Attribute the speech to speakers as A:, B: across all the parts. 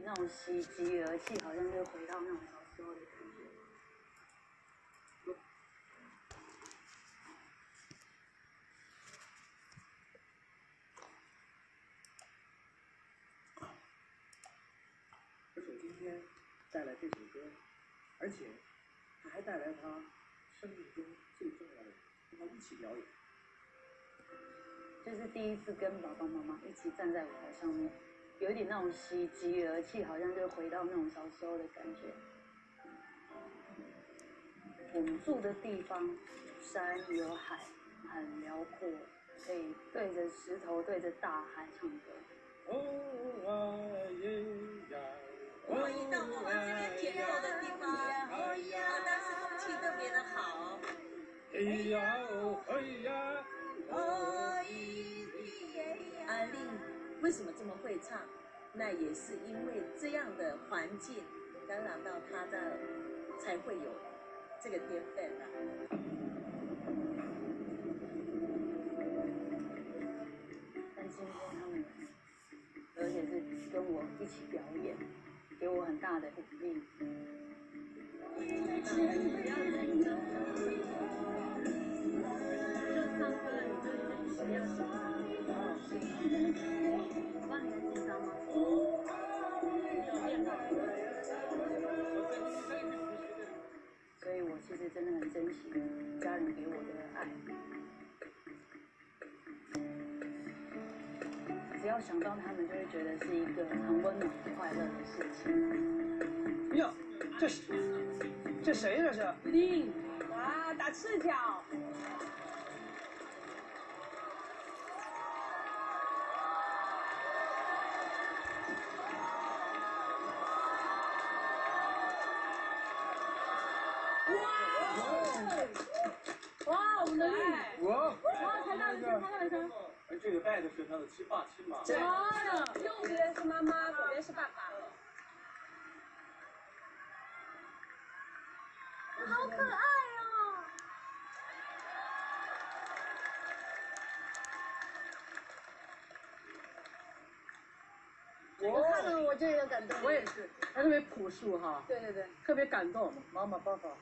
A: 那种喜极而泣，好像就回到那种小时候的感觉。
B: 而且今天带来这首歌，而且他还带来他生命中最重要的人，跟他一起表演。
A: 就是第一次跟爸爸妈妈一起站在舞台上面，有一点那种喜极而泣，好像就回到那种小时候的感觉。我们住的地方有山有海，很辽阔，可以对着石头对着大海唱歌。
C: 我们一到我们这边田野的地方，但是空气特别的好。阿丽为什么这么会唱？那也是因为这样的环境感染到她的，才会有这个天分啊。
A: 但今天他们，而且是跟我一起表演，给我很大的鼓励。不要紧张，就唱歌了，你就不要紧张。我帮你很紧张吗？有练到。所以我其实真的很珍惜家人给我的爱。只要想到他们，就会觉得是一个很温暖、快乐的事情。
B: 哟，这谁这是？
C: 丽，哇，打赤脚。
A: 哇，我们的丽，哇，台大的声，
B: 而这个带的是他的亲爸亲妈。
C: 真的，右边是妈妈，左边是爸爸。
A: 好可爱哦！我看了我就有感动。
D: 我也是，他特别朴素哈。
A: 对对对，
D: 特别感动。
B: 妈妈爸爸。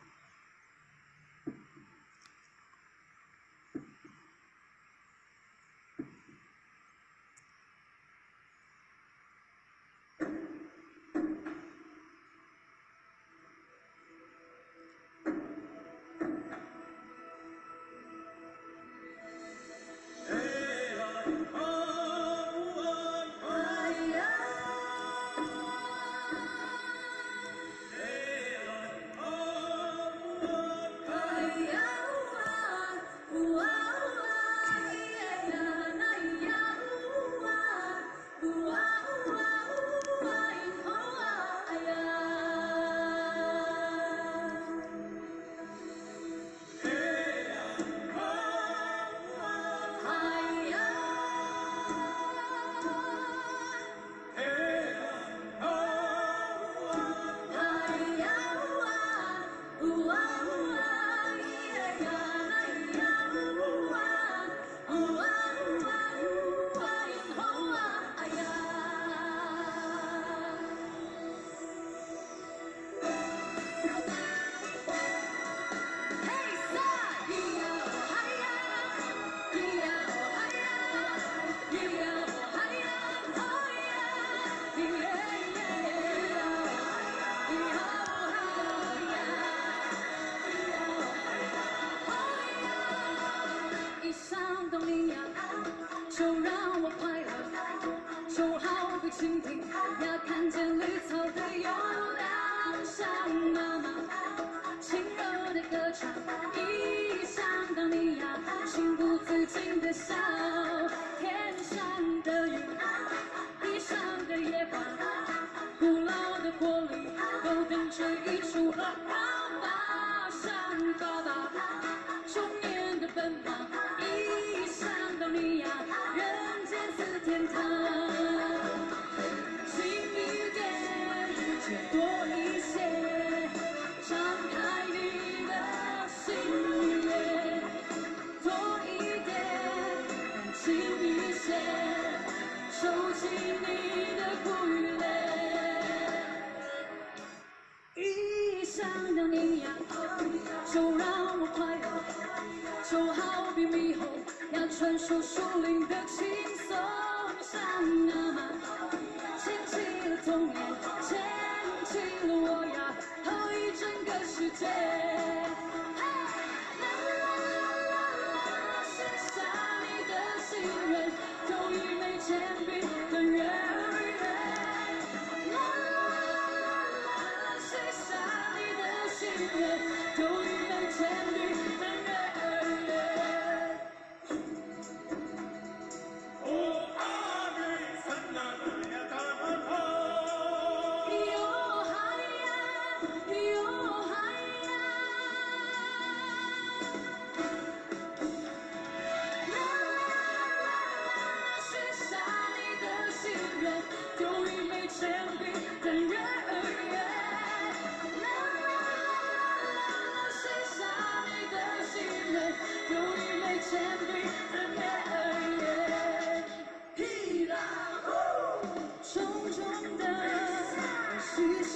A: 就让我快乐，就好比蜻蜓呀，看见绿草的优良，像妈妈轻柔的歌唱。一想到你呀，情不自禁的笑。天上的云，地上的野花，古老的玻璃都等着一出和好吧，像爸爸中年的奔跑。一想到你呀，人间似天堂。近一点，却多一些，张开你的心扉，多一点，轻一些，收起你的苦与累。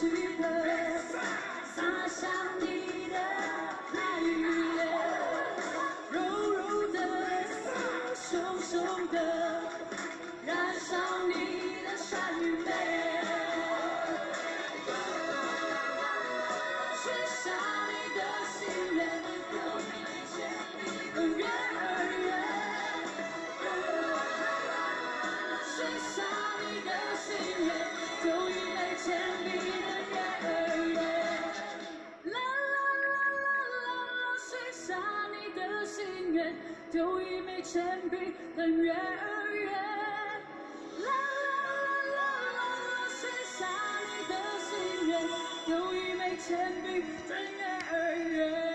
A: 许的，洒向你的爱与泪，柔柔的，熊熊的，燃烧你的善与美。许下你的心愿，有一枚铅笔的月儿圆。许下你的心愿，有一枚铅笔的月儿圆。啦啦啦啦啦，许下你的心愿，有一枚铅笔的月儿圆。啦啦啦啦啦，许下你的心愿，有一枚铅笔的月儿圆。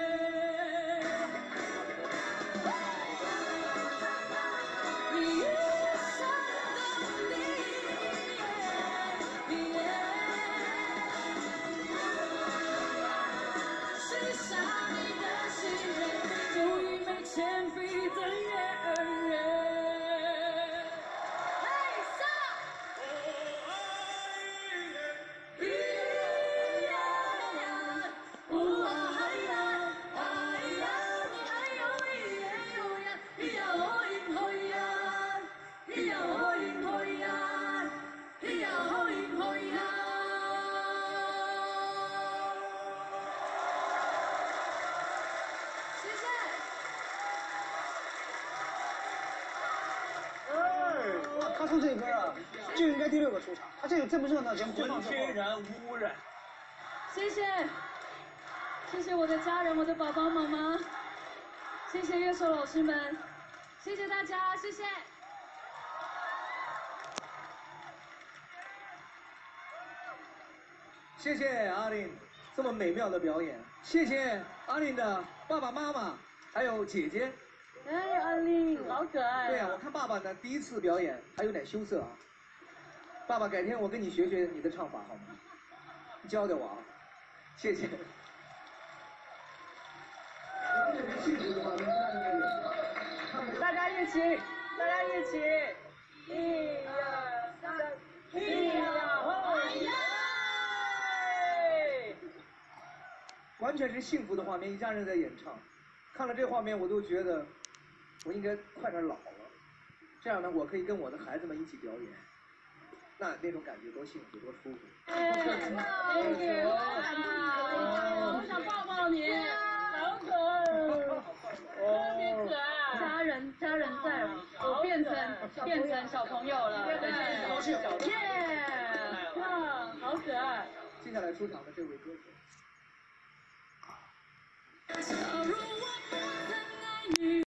A: 你一生的你，许下你的心愿，有一枚铅笔的月儿圆。嘿，
E: 哇，他唱这歌啊，就应该第6个出场。他这个这么热闹节目，最放
B: 天然污染。
A: 谢谢，谢谢我的家人，我的爸爸妈妈，谢谢乐手老师们，谢谢大家，谢谢。
B: 谢谢阿玲这么美妙的表演，谢谢阿玲的爸爸妈妈还有姐姐。
D: 哎，阿丽，好可爱。
B: 对啊，我看爸爸呢第一次表演还有点羞涩啊。爸爸，改天我跟你学学你的唱法好吗？你教教我啊，谢谢。
D: 大家一起，大家一起，1、2、3，咿呀吼耶！
B: 完全是幸福的画面，一家人在演唱。看了这画面，我都觉得我应该快点老了，这样呢，我可以跟我的孩子们一起表演，那种感觉多幸福，多舒服。
D: Thank you， 我想抱抱你，好可爱，特别可爱。
A: 家人在，我变成小朋友了，
D: 高兴，耶！哇，好可爱。
B: 接下来出场的这位歌手。
A: 假如